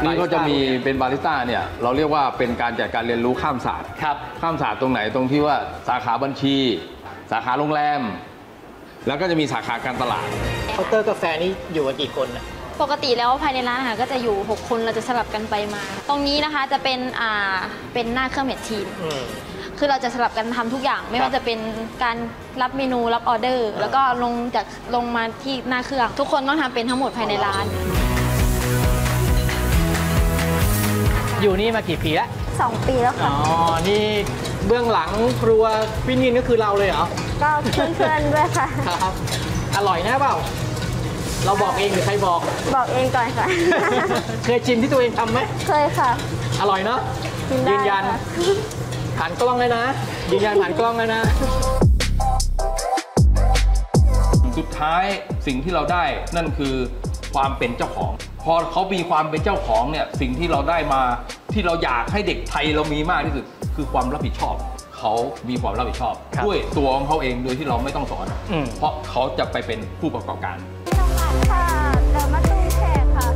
นี่ก็จะมีเป็นบาริสต้าเนี่ยเราเรียกว่าเป็นการจัดการเรียนรู้ข้ามศาสตร์ครับข้ามศาสตร์ตรงไหนตรงที่ว่าสาขาบัญชี สาขาโรงแรมแล้วก็จะมีสาขาการตลาดเคาน์เตอร์กาแฟนี่อยู่กันกี่คนนะปกติแล้วภายในร้านอาหารก็จะอยู่6คนเราจะสลับกันไปมาตรงนี้นะคะจะเป็นหน้าเครื่องเมชชีนคือเราจะสลับกันทำทุกอย่างไม่ว่าจะเป็นการรับเมนูรับออเดอร์แล้วก็ลงมาที่หน้าเครื่องทุกคนต้องทำเป็นทั้งหมดภายในร้านอยู่นี่มากี่ปีแล้ว 2 ปีแล้วค่ะอ๋อนี่เบื้องหลังครัวพี่นินก็คือเราเลยเหรอก็เพื่อนๆด้วยค่ะครับอร่อยนะเปล่าเราบอกเองหรือใครบอกเองก่อนค่ะเคยชิมที่ตัวเองทำไหมเคยค่ะอร่อยเนาะยืนยันผ่านกล้องเลยนะยืนยันผ่านกล้องเลยนะสุดท้ายสิ่งที่เราได้นั่นคือความเป็นเจ้าของพอเขามีความเป็นเจ้าของเนี่ยสิ่งที่เราได้มาที่เราอยากให้เด็กไทยเรามีมากที่สุดคือความรับผิดชอบเขามีความรับผิดชอบด้วยตัวของเขาเองโดยที่เราไม่ต้องสอนเพราะเขาจะไปเป็นผู้ประกอบการค่ะเดินมาตุ้งแขกค่ะ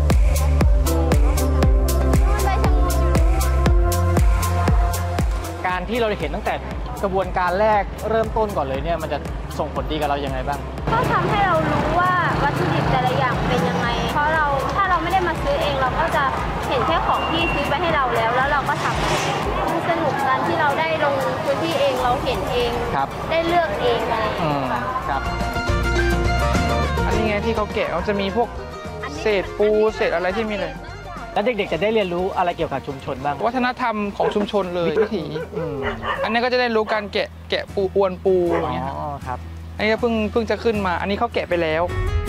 การที่เราเห็นตั้งแต่กระบวนการแรกเริ่มต้นก่อนเลยเนี่ยมันจะส่งผลดีกับเรายังไงบ้างก็ทำให้เรารู้ว่าวัตถุดิบแต่ละอย่างเป็นยังไงเพราะถ้าเราไม่ได้มาซื้อเองเราก็จะเห็นแค่ของที่ซื้อไปให้เราแล้วเราก็ทำมันสนุกการที่เราได้ลงพื้นที่เองเราเห็นเองได้เลือกเองอะไรครับอันนี้ไงที่เขาแกะเขาจะมีพวกเศษปูเศษอะไรที่มีเลยแล้วเด็กๆจะได้เรียนรู้อะไรเกี่ยวกับชุมชนบ้างวัฒนธรรมของชุมชนเลยวิถีอันนี้ก็จะได้รู้การแกะปูอวนปูอย่างเงี้ยครับอันนี้เพิ่งจะขึ้นมาอันนี้เขาแกะไปแล้ว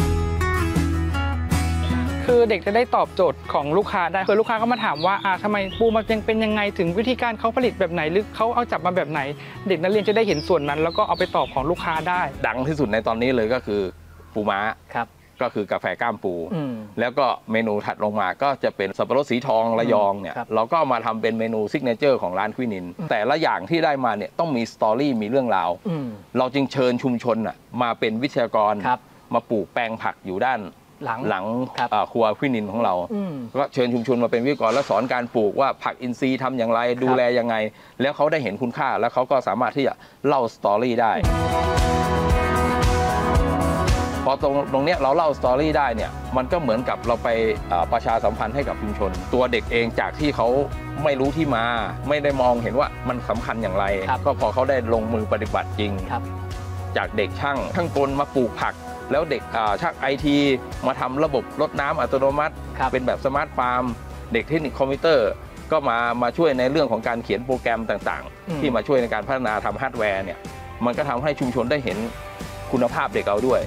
คือเด็กจะได้ตอบโจทย์ของลูกค้าได้คือลูกค้าก็มาถามว่าทำไมปูมันเป็นยังไงถึงวิธีการเขาผลิตแบบไหนหรือเขาเอาจับมาแบบไหนเด็กนักเรียนจะได้เห็นส่วนนั้นแล้วก็เอาไปตอบของลูกค้าได้ดังที่สุดในตอนนี้เลยก็คือปูม้าครับก็คือกาแฟก้ามปูแล้วก็เมนูถัดลงมาก็จะเป็นสับปะรดสีทองระยองเนี่ยเราก็มาทำเป็นเมนูซิกเนเจอร์ของร้านควินินแต่ละอย่างที่ได้มาเนี่ยต้องมีสตอรี่มีเรื่องราวเราจึงเชิญชุมชนมาเป็นวิทยากรมาปลูกแปลงผักอยู่ด้านหลังครัวควินินของเราก็เชิญชุมชนมาเป็นวิทยากรแล้วสอนการปลูกว่าผักอินทรีย์ทำอย่างไรดูแลยังไงแล้วเขาได้เห็นคุณค่าแล้วเขาก็สามารถที่จะเล่าสตอรี่ได้พอตรงนี้เราเล่าสตอรี่ได้เนี่ยมันก็เหมือนกับเราไปประชาสัมพันธ์ให้กับชุมชนตัวเด็กเองจากที่เขาไม่รู้ที่มาไม่ได้มองเห็นว่ามันสำคัญอย่างไรก็พอเขาได้ลงมือปฏิบัติจริงจากเด็กช่างกลมาปลูกผักแล้วเด็กช่างITมาทำระบบรดน้ำอัตโนมัติเป็นแบบสมาร์ทฟาร์มเด็กเทคนิคคอมพิวเตอร์ก็มาช่วยในเรื่องของการเขียนโปรแกรมต่างๆที่มาช่วยในการพัฒนาทำฮาร์ดแวร์เนี่ยมันก็ทำให้ชุมชนได้เห็นคุณภาพเด็กเราด้วย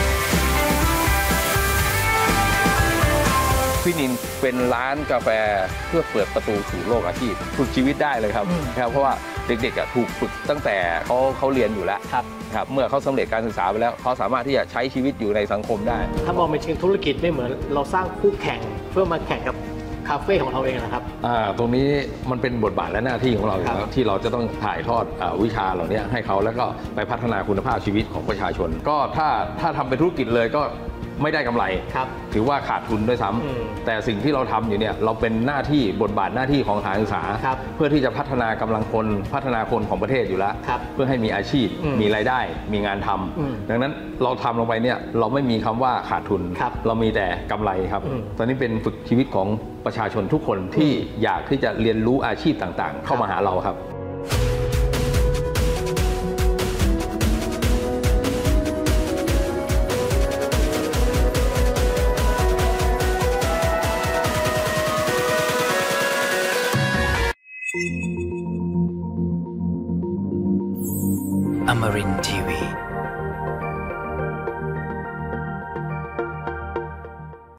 พี่นินเป็นร้านกาแฟเพื่อเปิดประตูสู่โลกอาชีพฝึกชีวิตได้เลยครับเพราะว่าเด็กๆถูกฝึกตั้งแต่เขาเรียนอยู่แล้วครับเมื่อเขาสำเร็จการศึกษาไปแล้วเขาสามารถที่จะใช้ชีวิตอยู่ในสังคมได้ถ้ามองเป็นเชิงธุรกิจไม่เหมือนเราสร้างคู่แข่งเพื่อมาแข่งกับคาเฟ่ของเราเองนะครับตรงนี้มันเป็นบทบาทและหน้าที่ของเราอยู่แล้วที่เราจะต้องถ่ายทอดวิชาเหล่านี้ให้เขาแล้วก็ไปพัฒนาคุณภาพชีวิตของประชาชนก็ถ้าทำเป็นธุรกิจเลยก็ไม่ได้กำไรถือว่าขาดทุนด้วยซ้ำแต่สิ่งที่เราทำอยู่เนี่ยเราเป็นหน้าที่บทบาทหน้าที่ของสถานศึกษาเพื่อที่จะพัฒนากำลังคนพัฒนาคนของประเทศอยู่แล้วเพื่อให้มีอาชีพมีรายได้มีงานทำดังนั้นเราทำลงไปเนี่ยเราไม่มีคำว่าขาดทุนเรามีแต่กำไรครับตอนนี้เป็นฝึกชีวิตของประชาชนทุกคนที่อยากที่จะเรียนรู้อาชีพต่างๆเข้ามาหาเราครับ Amarin Tiwi